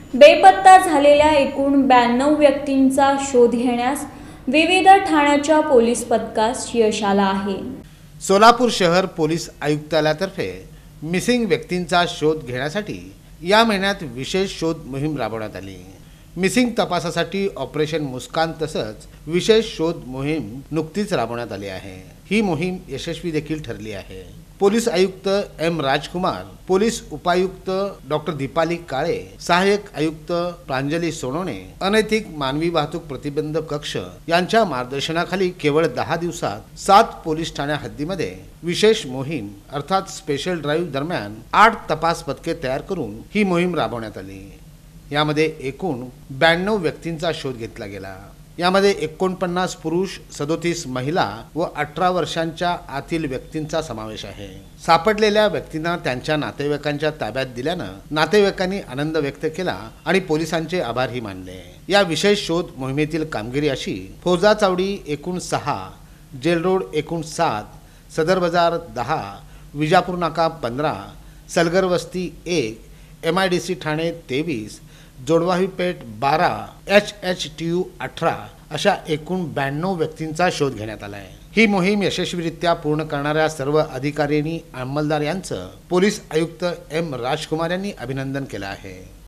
बेपत्ता झालेल्या एकूण 92 व्यक्तींचा शोध घेण्यास विविध ठाण्याच्या पोलीस पथकास यश आलं आहे। सोलापूर शहर पोलीस आयुक्तालयातर्फे मिसिंग व्यक्तींचा शोध घेण्यासाठी या महिन्यात विशेष शोध मोहीम राबवण्यात आली। मिसिंग तपासासाठी ऑपरेशन मुस्कान तसंच विशेष शोध मोहीम नुकतीच राबवण्यात आली आहे। ही मोहीम यशस्वी देखील ठरली आहे। पोलीस आयुक्त एम राजकुमार, पोलीस उपायुक्त डॉक्टर दीपाली काळे, सहाय्यक आयुक्त प्रांजली सोनवणे, अनैतिक मानवी वाहतूक प्रतिबंधक कक्ष यांच्या मार्गदर्शनाखाली केवळ 10 दिवसात 7 पोलीस ठाण्या हद्दीमध्ये विशेष मोहीम अर्थात स्पेशल ड्राईव्ह दरम्यान 8 तपास पथके तयार करून ही मोहीम राबवण्यात आली। यामध्ये एकूण 92 व्यक्तींचा शोध घेतला गेला। यामध्ये 49 पुरुष, 37 महिला व 18 वर्षांच्या आतील व्यक्तींचा समावेश आहे। सापडलेल्या व्यक्तींना त्यांच्या नातेवाईकांच्या ताब्यात दिल्यानं नातेवाईकांनी आनंद व्यक्त केला आणि पोलिसांचे आभारही मानले। या विशेष शोध मोहिमेतील कामगिरी अशी: फौजा चावडी एकूण 6, जेल रोड एकूण 7, सदर बाजार 10, विजापूर नाका 15, सलगर वस्ती 1, MIDC ठाणे 23, जोडवाही पेठ 12, HHTU 18 अशा एकूण 92 व्यक्तींचा शोध घेण्यात आला आहे। ही मोहीम यशस्वीरित्या पूर्ण करणाऱ्या सर्व अधिकारी आणि अंमलदार यांचं पोलीस आयुक्त एम राजकुमार यांनी अभिनंदन केलं आहे।